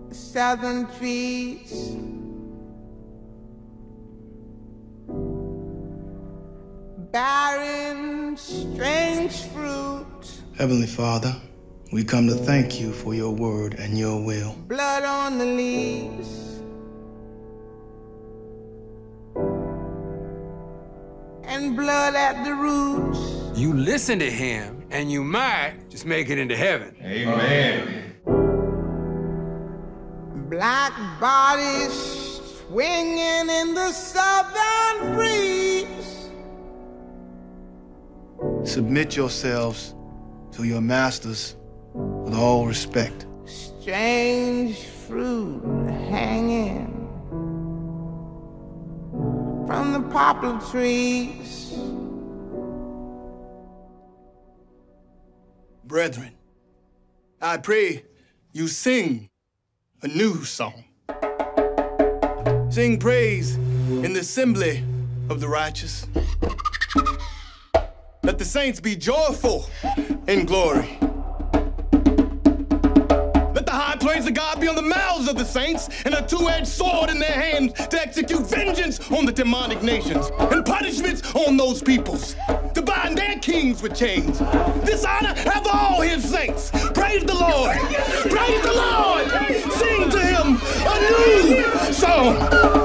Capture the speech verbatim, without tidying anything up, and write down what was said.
southern trees, barren, strange fruit. Heavenly Father, we come to thank you for your word and your will. Blood on the leaves, and blood at the roots. You listen to him, and you might just make it into heaven. Amen. Black bodies swinging in the southern breeze. Submit yourselves to your masters with all respect. Strange fruit hanging from the poplar trees. Brethren, I pray you sing a new song. Sing praise in the assembly of the righteous. Let the saints be joyful in glory. Let the high praise of God be on the mouths of the saints and a two-edged sword in their hands to execute vengeance on the demonic nations and punishments on those peoples, to bind their kings with chains. Dishonor have all his saints. Praise the Lord. Praise the Lord. Sing to him a new song.